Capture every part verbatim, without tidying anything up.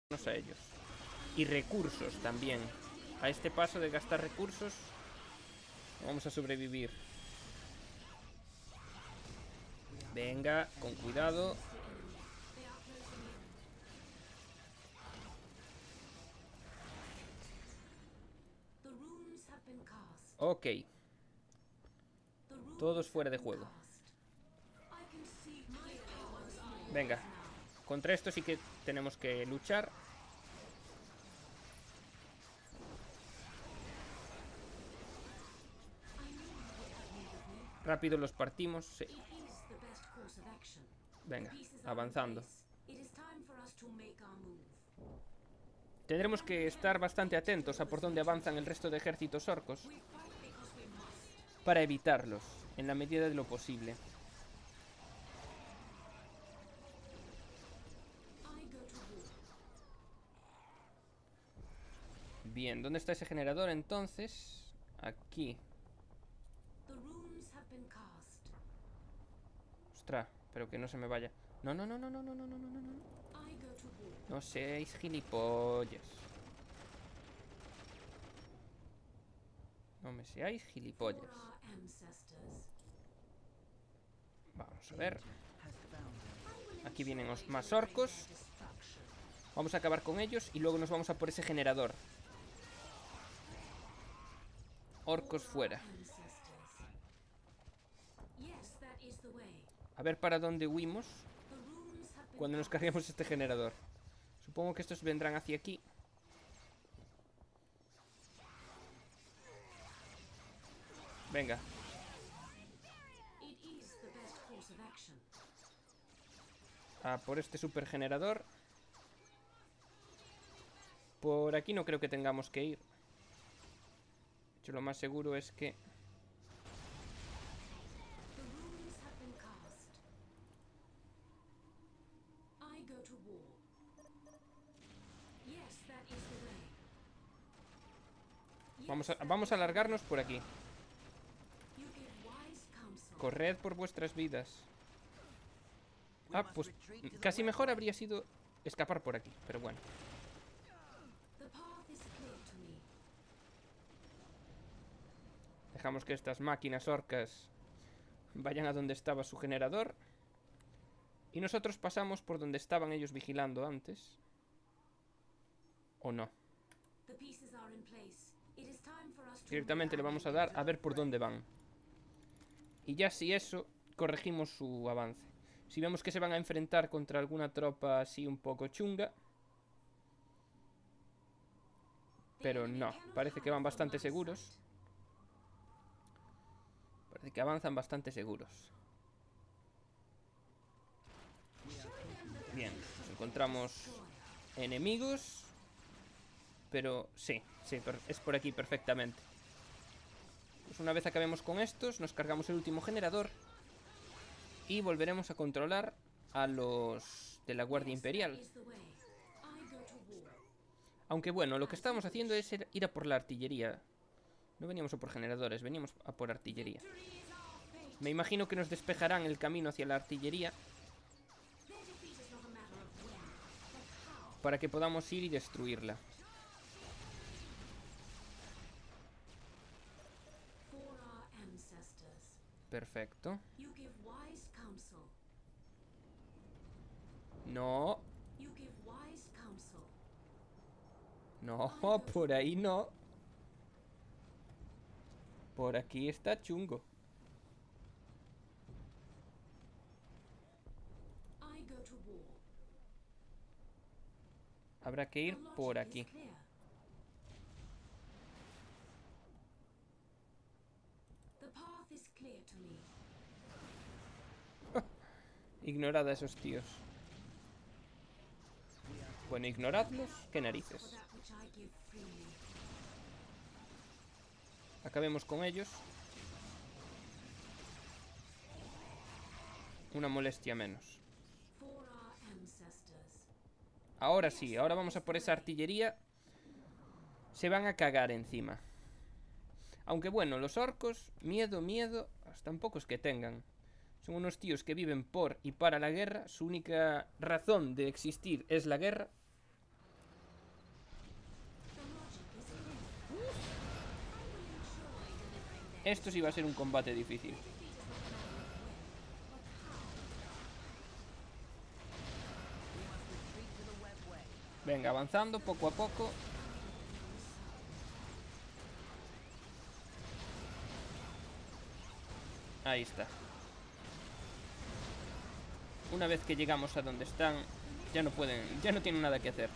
a ellos. Y recursos también. A este paso de gastar recursos vamos a sobrevivir. Venga, con cuidado. Ok. Todos fuera de juego. Venga. Contra esto sí que tenemos que luchar. Rápido los partimos. Sí. Venga, avanzando. Tendremos que estar bastante atentos a por dónde avanzan el resto de ejércitos orcos para evitarlos, en la medida de lo posible. Bien, ¿dónde está ese generador entonces? Aquí. Ostras, pero que no se me vaya. No, no, no, no, no, no, no, no, no, no. No seáis gilipollas. No me seáis gilipollas. Vamos a ver. Aquí vienen los más orcos. Vamos a acabar con ellos y luego nos vamos a por ese generador. Orcos fuera. A ver para dónde huimos cuando nos carguemos este generador. Supongo que estos vendrán hacia aquí. Venga. A por este supergenerador. Por aquí no creo que tengamos que ir. De hecho, lo más seguro es que... Vamos a, vamos a alargarnos por aquí. Corred por vuestras vidas. Ah, pues casi mejor habría sido escapar por aquí, pero bueno. Dejamos que estas máquinas orcas vayan a donde estaba su generador. Y nosotros pasamos por donde estaban ellos vigilando antes. ¿O no? Directamente le vamos a dar a ver por dónde van. Y ya si eso, corregimos su avance. Si vemos que se van a enfrentar contra alguna tropa así un poco chunga. Pero no, parece que van bastante seguros. Parece que avanzan bastante seguros. Bien, nos encontramos enemigos. Pero sí, sí, es por aquí perfectamente. Pues una vez acabemos con estos, nos cargamos el último generador y volveremos a controlar a los de la Guardia Imperial. Aunque bueno, lo que estábamos haciendo es ir a por la artillería. No veníamos a por generadores, veníamos a por artillería. Me imagino que nos despejarán el camino hacia la artillería para que podamos ir y destruirla. Perfecto. No. No, por ahí no. Por aquí está chungo. Habrá que ir por aquí. Ignorad a esos tíos. Bueno, ignoradlos. ¿Qué narices? Acabemos con ellos. Una molestia menos. Ahora sí, ahora vamos a por esa artillería. Se van a cagar encima. Aunque bueno, los orcos, miedo, miedo, tampoco es que tengan. Son unos tíos que viven por y para la guerra. Su única razón de existir es la guerra. Esto sí va a ser un combate difícil. Venga, avanzando poco a poco. Ahí está. Una vez que llegamos a donde están, ya no pueden, ya no tienen nada que hacer.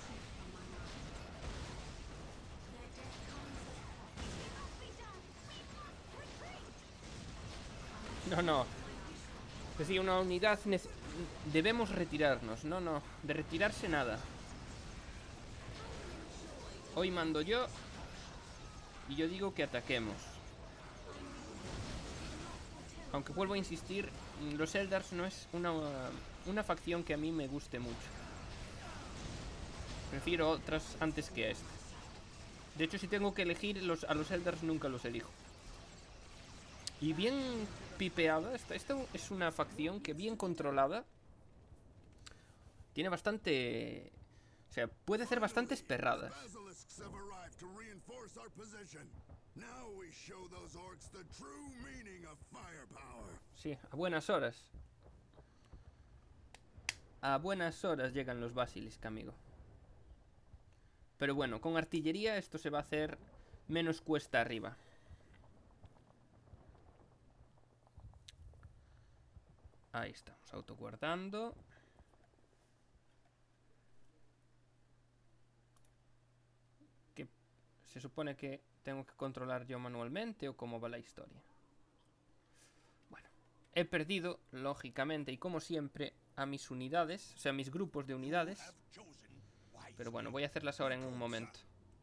No, no. Es decir, una unidad... Debemos retirarnos. No, no. De retirarse nada. Hoy mando yo. Y yo digo que ataquemos. Aunque vuelvo a insistir, los Eldars no es una, una facción que a mí me guste mucho. Prefiero otras antes que a esta. De hecho, si tengo que elegir, los, a los Eldars nunca los elijo. Y bien pipeada. Esta, esta es una facción que bien controlada tiene bastante... O sea, puede hacer bastantes perradas. Sí, a buenas horas. A buenas horas llegan los Basilisk, amigo. Pero bueno, con artillería esto se va a hacer menos cuesta arriba. Ahí estamos, autoguardando. Que se supone que tengo que controlar yo manualmente, o cómo va la historia. Bueno, he perdido, lógicamente, y como siempre, a mis unidades, o sea, a mis grupos de unidades. Pero bueno, voy a hacerlas ahora en un momento.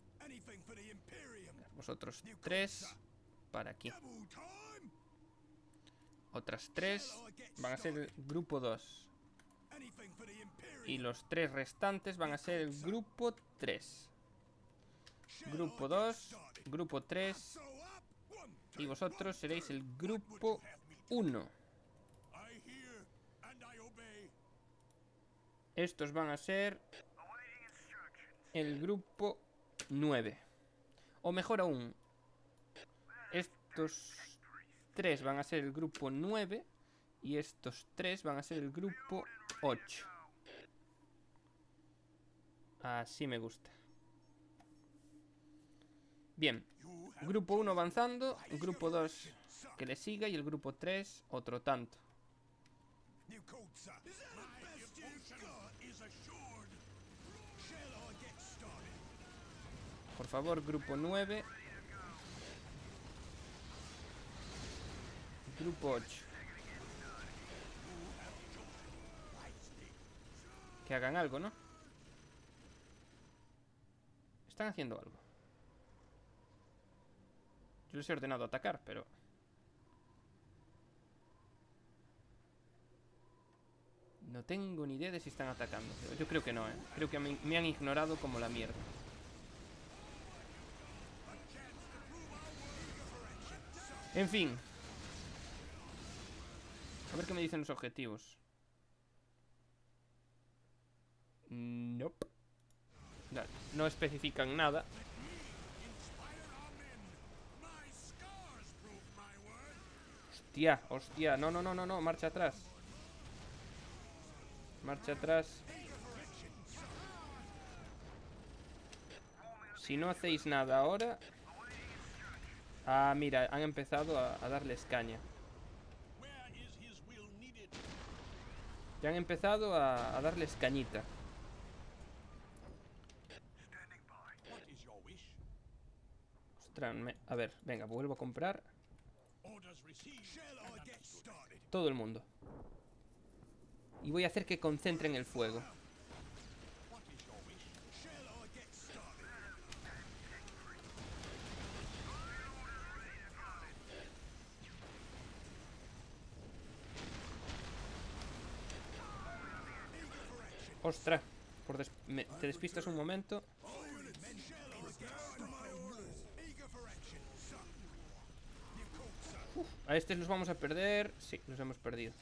Vosotros tres para aquí. Otras tres van a ser el grupo dos. Y los tres restantes van a ser el grupo tres. Grupo dos, grupo tres. Y vosotros seréis el grupo uno. Estos van a ser el grupo nueve. O mejor aún, estos tres van a ser el grupo nueve. Y estos tres van a ser el grupo ocho. Así me gusta. Bien. Grupo uno avanzando. Grupo dos que le siga. Y el grupo tres otro tanto. Por favor, grupo nueve. Grupo ocho. Que hagan algo, ¿no? Están haciendo algo. Yo les he ordenado atacar, pero... No tengo ni idea de si están atacando. Yo creo que no, ¿eh? Creo que me, me han ignorado como la mierda. En fin. A ver qué me dicen los objetivos. Nope. No, no especifican nada. Hostia, hostia. No, no, no, no, no. Marcha atrás. Marcha atrás. Si no hacéis nada ahora... Ah, mira, han empezado a, a darles caña. Ya han empezado a, a darles cañita. Ostras, me, a ver, venga, vuelvo a comprar. Todo el mundo. Y voy a hacer que concentren el fuego. Ostras, por des me te despistas un momento. Uf, a estos los vamos a perder. Sí, los hemos perdido.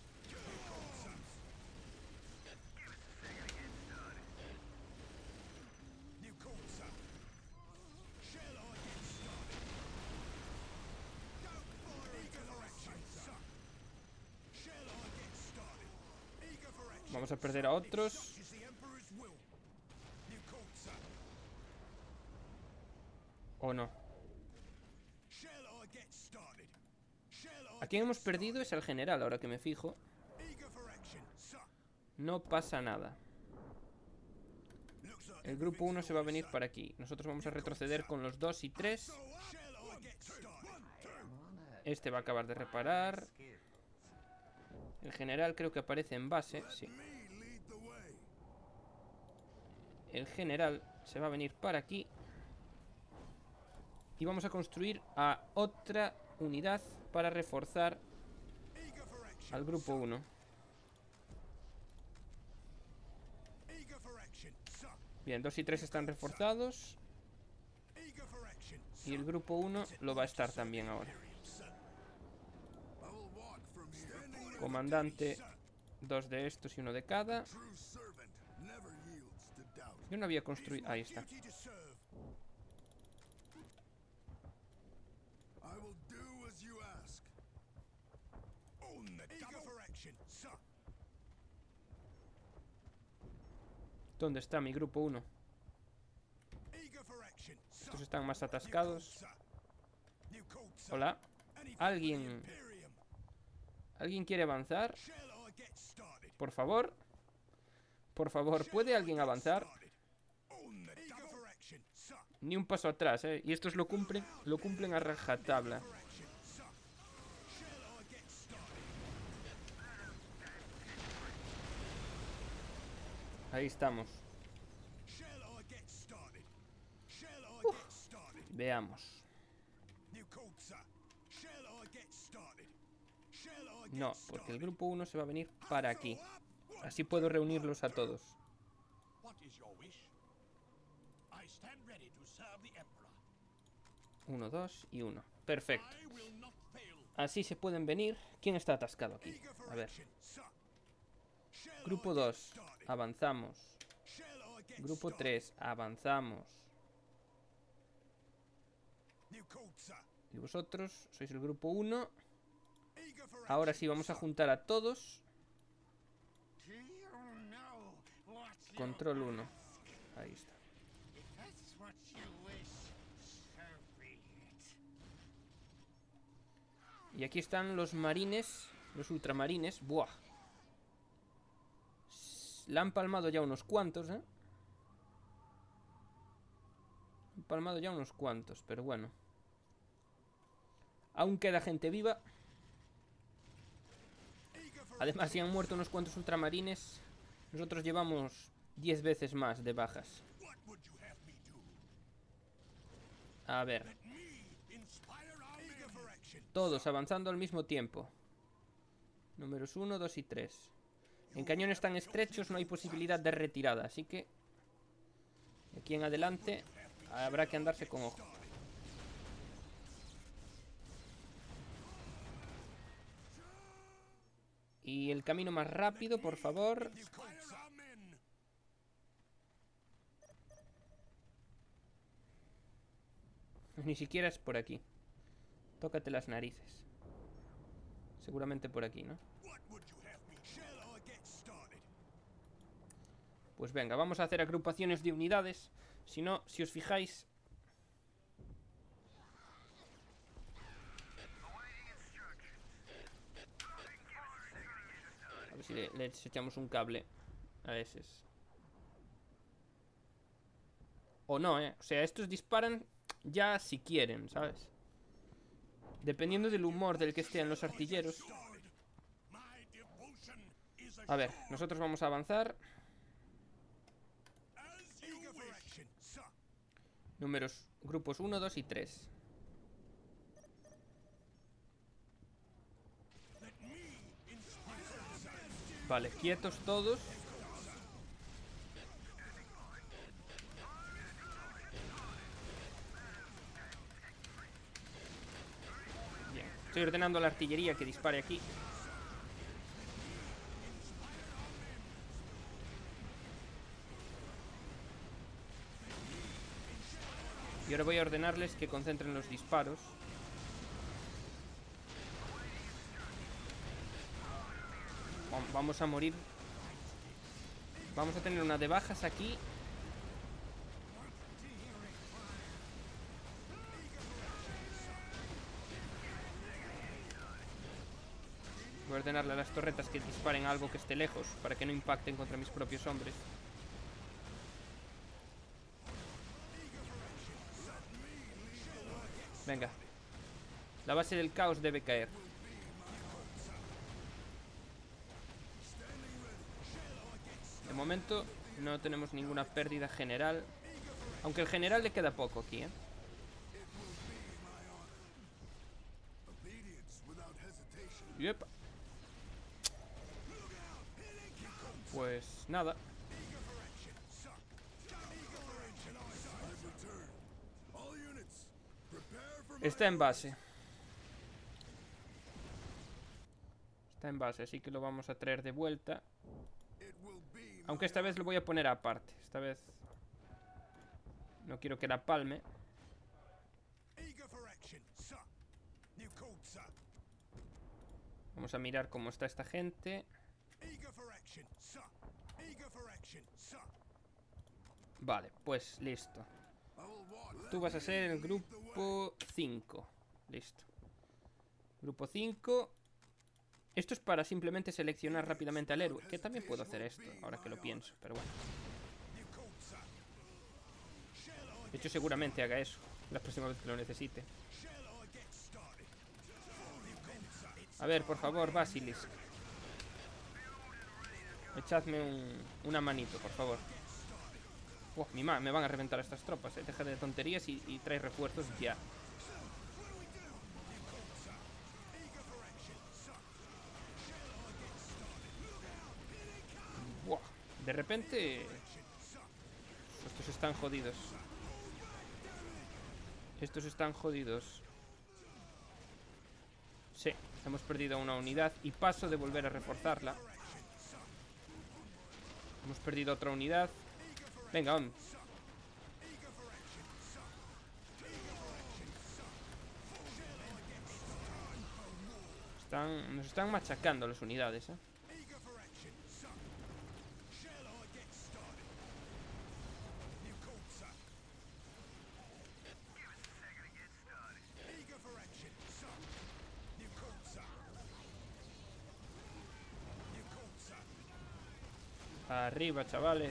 Vamos a perder a otros. ¿O no? A quien hemos perdido es al general, ahora que me fijo. No pasa nada. El grupo uno se va a venir para aquí. Nosotros vamos a retroceder con los dos y tres. Este va a acabar de reparar. El general creo que aparece en base. Sí. El general se va a venir para aquí. Y vamos a construir a otra unidad para reforzar al grupo uno. Bien, dos y tres están reforzados. Y el grupo uno lo va a estar también ahora. Comandante, dos de estos y uno de cada. Yo no había construido... Ahí está. ¿Dónde está mi grupo uno? Estos están más atascados. Hola. ¿Alguien? ¿Alguien quiere avanzar? Por favor. Por favor, ¿puede alguien avanzar? Ni un paso atrás, ¿eh? Y estos lo cumplen, lo cumplen a rajatabla. Ahí estamos. Uf. Veamos. No, porque el grupo uno se va a venir para aquí. Así puedo reunirlos a todos. Uno, dos y uno. Perfecto. Así se pueden venir. ¿Quién está atascado aquí? A ver. Grupo dos. Avanzamos. Grupo tres. Avanzamos. Y vosotros sois el grupo uno. Ahora sí, vamos a juntar a todos. Control uno. Ahí está. Y aquí están los marines. Los ultramarines. Buah. La han palmado ya unos cuantos, ¿eh? Han palmado ya unos cuantos, pero bueno. Aún queda gente viva. Además, si han muerto unos cuantos ultramarines, nosotros llevamos diez veces más de bajas. A ver. Todos avanzando al mismo tiempo. Números uno, dos y tres. En cañones tan estrechos no hay posibilidad de retirada, así que de aquí en adelante habrá que andarse con ojo. Y el camino más rápido, por favor. Ni siquiera es por aquí. Tócate las narices. Seguramente por aquí, ¿no? Pues venga, vamos a hacer agrupaciones de unidades. Si no, si os fijáis... A ver si le, le echamos un cable a esos. O no, ¿eh? O sea, estos disparan ya si quieren, ¿sabes? Dependiendo del humor del que estén los artilleros. A ver, nosotros vamos a avanzar. Números, grupos uno, dos y tres. Vale, quietos todos. Bien, estoy ordenando a la artillería que dispare aquí. Y ahora voy a ordenarles que concentren los disparos. Vamos a morir Vamos a tener una de bajas aquí. Voy a ordenarle a las torretas que disparen algo que esté lejos, para que no impacten contra mis propios hombres. Venga. La base del caos debe caer. De momento no tenemos ninguna pérdida general. Aunque el general le queda poco aquí, ¿eh? Yep. Pues nada. Está en base. Está en base, así que lo vamos a traer de vuelta. Aunque esta vez lo voy a poner aparte. Esta vez no quiero que la palme. Vamos a mirar cómo está esta gente. Vale, pues listo. Tú vas a ser el grupo cinco. Listo. Grupo cinco. Esto es para simplemente seleccionar rápidamente al héroe. Que también puedo hacer esto, ahora que lo pienso. Pero bueno. De hecho, seguramente haga eso la próxima vez que lo necesite. A ver, por favor, Basilisk. Echadme un, una manito, por favor. Oh, mi ma, me van a reventar estas tropas, eh. Deja de tonterías y, y trae refuerzos ya. Buah, de repente... Estos están jodidos. Estos están jodidos. Sí, hemos perdido una unidad y paso de volver a reforzarla. Hemos perdido otra unidad. Venga, hombre. Están, nos están machacando las unidades, ¿eh? Arriba, chavales.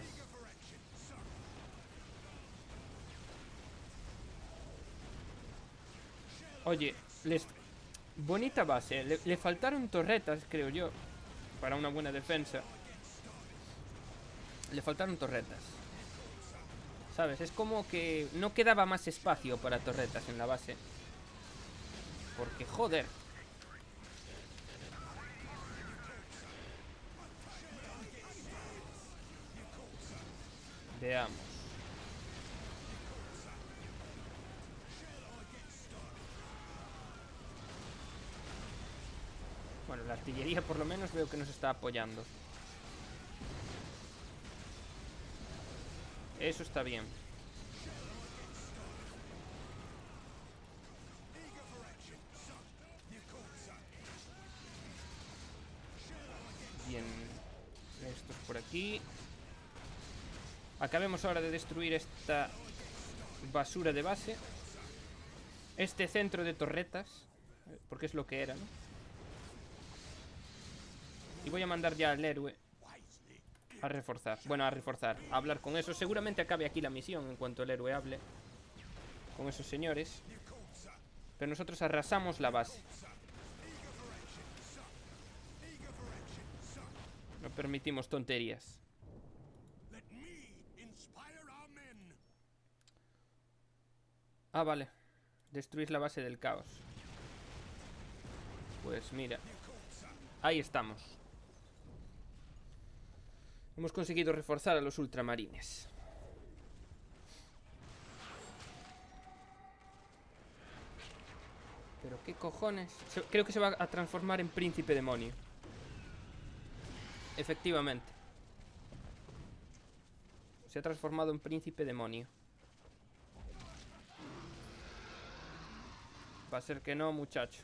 Oye, les... bonita base. Le, le faltaron torretas, creo yo, para una buena defensa. Le faltaron torretas. ¿Sabes? Es como que no quedaba más espacio para torretas en la base. Porque, joder. Veamos. Bueno, la artillería por lo menos veo que nos está apoyando. Eso está bien. Bien. Estos por aquí. Acabemos ahora de destruir esta basura de base. Este centro de torretas. Porque es lo que era, ¿no? Y voy a mandar ya al héroe a reforzar. Bueno, a reforzar. A hablar con eso. Seguramente acabe aquí la misión en cuanto el héroe hable con esos señores. Pero nosotros arrasamos la base. No permitimos tonterías. Ah, vale. Destruir la base del caos. Pues mira. Ahí estamos. Hemos conseguido reforzar a los ultramarines. Pero qué cojones. Creo que se va a transformar en príncipe demonio. Efectivamente. Se ha transformado en príncipe demonio. Va a ser que no, muchacho.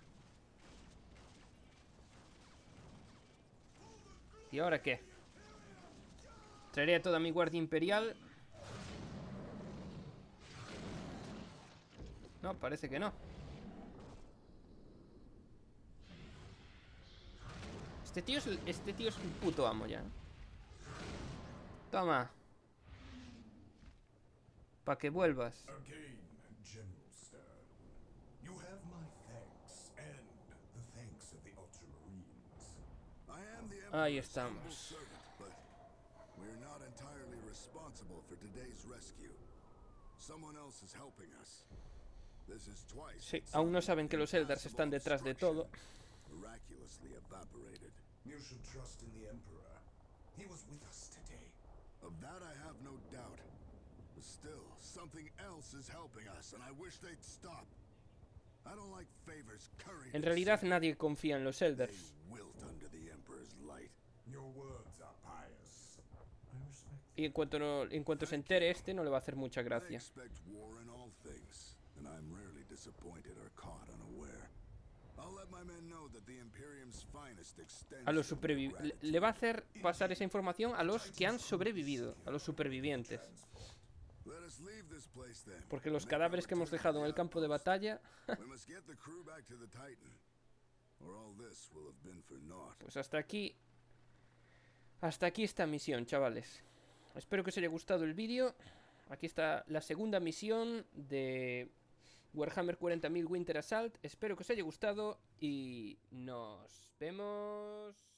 ¿Y ahora qué? Traeré a toda mi guardia imperial. No, parece que no. Este tío es, este tío es un puto amo ya. Toma. Pa' que vuelvas. Again, General Stern. You have my thanks and the thanks of the Ultramarines. I am the Ahí Emperor's humble estamos. servant, but we're not entirely responsible for today's rescue. Someone else is helping us. This is twice. Sí, that aún no some saben que los Eldars están detrás de todo. miraculously evaporated. You should trust in the Emperor. He was with us today. Of that I have no doubt. But still, something else is helping us, and I wish they'd stop. I don't like favors curried. En realidad nadie confía en los They Eldars. wilt under the Emperor's light. Your words are pious. I respect. Y en cuanto, no, en cuanto se entere este, no le va a hacer mucha I gracia. expect war in all things, and I'm rarely disappointed or caught unaware. I'll let my men know that the Imperium's finest extends A los their supervivientes. gratitude. Le va a hacer pasar esa información a los que han sobrevivido, a los supervivientes. Let us leave this place then. Porque los Make cadáveres our que hemos return dejado to en el the campo de outpost. batalla, We must get the crew back to the Titan, or all this will have been for naught. pues hasta aquí. Hasta aquí esta misión, chavales. Espero que os haya gustado el vídeo. Aquí está la segunda misión de Warhammer cuarenta mil Winter Assault. Espero que os haya gustado y nos vemos.